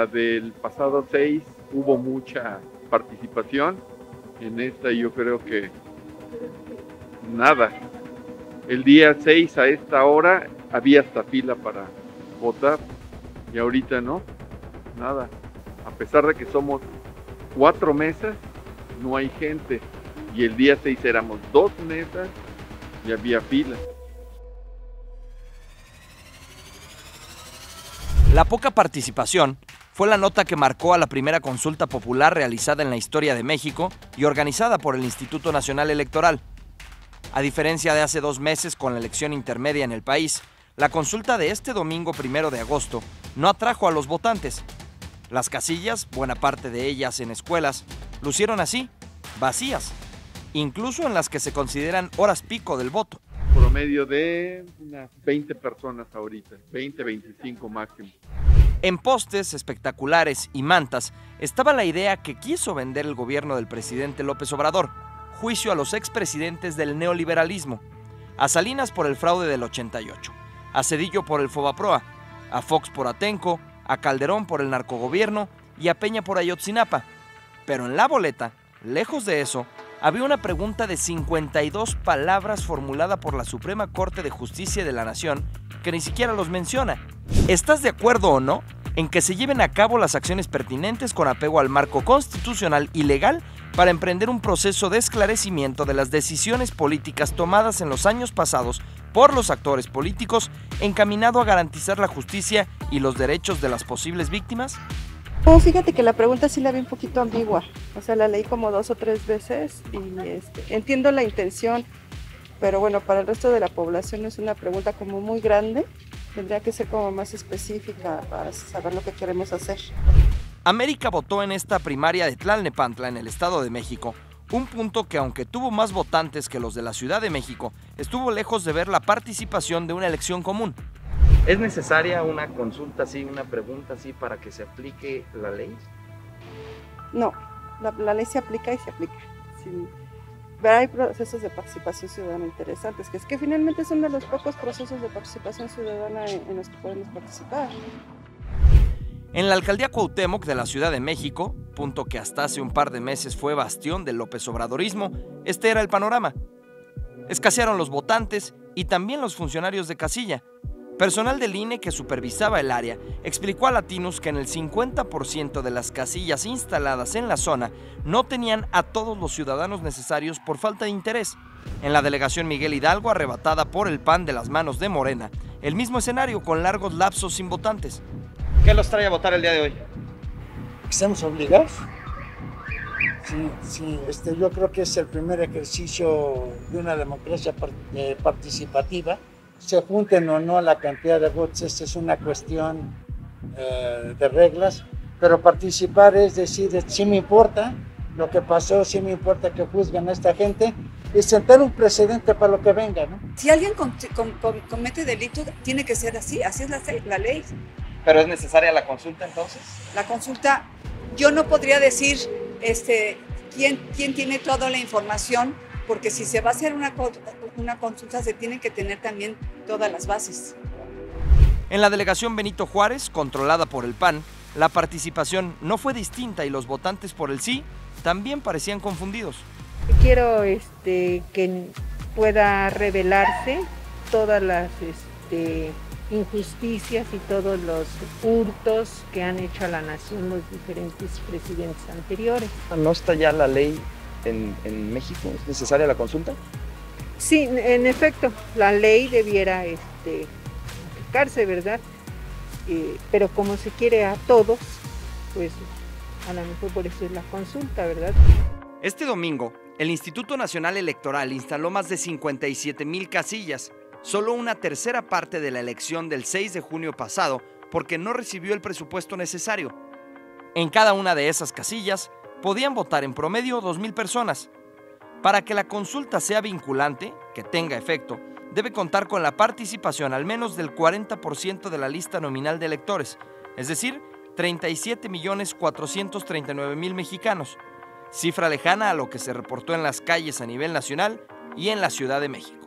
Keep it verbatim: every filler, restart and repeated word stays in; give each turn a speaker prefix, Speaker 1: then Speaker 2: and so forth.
Speaker 1: la del pasado seis hubo mucha participación, en esta yo creo que nada. El día seis a esta hora había hasta fila para votar y ahorita no, nada. A pesar de que somos cuatro mesas, no hay gente. Y el día seis éramos dos mesas y había fila.
Speaker 2: La poca participación fue la nota que marcó a la primera consulta popular realizada en la historia de México y organizada por el Instituto Nacional Electoral. A diferencia de hace dos meses con la elección intermedia en el país, la consulta de este domingo primero de agosto no atrajo a los votantes. Las casillas, buena parte de ellas en escuelas, lucieron así, vacías, incluso en las que se consideran horas pico del voto.
Speaker 1: Promedio de unas veinte personas ahorita, veinte, veinticinco máximo.
Speaker 2: En postes espectaculares y mantas estaba la idea que quiso vender el gobierno del presidente López Obrador: juicio a los expresidentes del neoliberalismo, a Salinas por el fraude del ochenta y ocho, a Zedillo por el Fobaproa, a Fox por Atenco, a Calderón por el narcogobierno y a Peña por Ayotzinapa. Pero en la boleta, lejos de eso, había una pregunta de cincuenta y dos palabras formulada por la Suprema Corte de Justicia de la Nación que ni siquiera los menciona. ¿Estás de acuerdo o no en que se lleven a cabo las acciones pertinentes con apego al marco constitucional y legal para emprender un proceso de esclarecimiento de las decisiones políticas tomadas en los años pasados por los actores políticos, encaminado a garantizar la justicia y los derechos de las posibles víctimas?
Speaker 3: No, fíjate que la pregunta sí la vi un poquito ambigua, o sea, la leí como dos o tres veces y este, entiendo la intención, pero bueno, para el resto de la población es una pregunta como muy grande, tendría que ser como más específica para saber lo que queremos hacer.
Speaker 2: América votó en esta primaria de Tlalnepantla, en el Estado de México, un punto que, aunque tuvo más votantes que los de la Ciudad de México, estuvo lejos de ver la participación de una elección común.
Speaker 4: ¿Es necesaria una consulta así, una pregunta así para que se aplique la ley?
Speaker 3: No, la, la ley se aplica y se aplica. Sin, pero hay procesos de participación ciudadana interesantes, que es que finalmente son de los pocos procesos de participación ciudadana en, en los que podemos participar.
Speaker 2: En la alcaldía Cuauhtémoc de la Ciudad de México, punto que hasta hace un par de meses fue bastión del López Obradorismo, este era el panorama. Escasearon los votantes y también los funcionarios de casilla. Personal del I N E que supervisaba el área explicó a Latinos que en el cincuenta por ciento de las casillas instaladas en la zona no tenían a todos los ciudadanos necesarios por falta de interés. En la delegación Miguel Hidalgo, arrebatada por el P A N de las manos de Morena, el mismo escenario con largos lapsos sin votantes.
Speaker 4: ¿Qué los trae a votar el día de hoy?
Speaker 5: ¿Estamos obligados? Sí, sí, este, yo creo que es el primer ejercicio de una democracia part eh, participativa. Se junten o no la cantidad de votos, esta es una cuestión eh, de reglas, pero participar es decir, sí me importa lo que pasó, sí me importa que juzguen a esta gente y sentar un precedente para lo que venga, ¿no?
Speaker 6: Si alguien com com com comete delito, tiene que ser así, así es la, la ley.
Speaker 4: ¿Pero es necesaria la consulta entonces?
Speaker 6: La consulta, yo no podría decir este, quién, quién tiene toda la información, porque si se va a hacer una, una consulta se tienen que tener también todas las bases.
Speaker 2: En la delegación Benito Juárez, controlada por el P A N, la participación no fue distinta y los votantes por el sí también parecían confundidos.
Speaker 7: Quiero este, que pueda revelarse todas las este, injusticias y todos los hurtos que han hecho a la nación los diferentes presidentes anteriores.
Speaker 4: ¿No está ya la ley en, en México? ¿Es necesaria la consulta?
Speaker 7: Sí, en efecto, la ley debiera este, aplicarse, ¿verdad? Eh, pero como se quiere a todos, pues a lo mejor por eso es la consulta, ¿verdad?
Speaker 2: Este domingo, el Instituto Nacional Electoral instaló más de cincuenta y siete mil casillas, solo una tercera parte de la elección del seis de junio pasado, porque no recibió el presupuesto necesario. En cada una de esas casillas podían votar en promedio dos mil personas. Para que la consulta sea vinculante, que tenga efecto, debe contar con la participación al menos del cuarenta por ciento de la lista nominal de electores, es decir, treinta y siete millones cuatrocientos treinta y nueve mil mexicanos, cifra lejana a lo que se reportó en las calles a nivel nacional y en la Ciudad de México.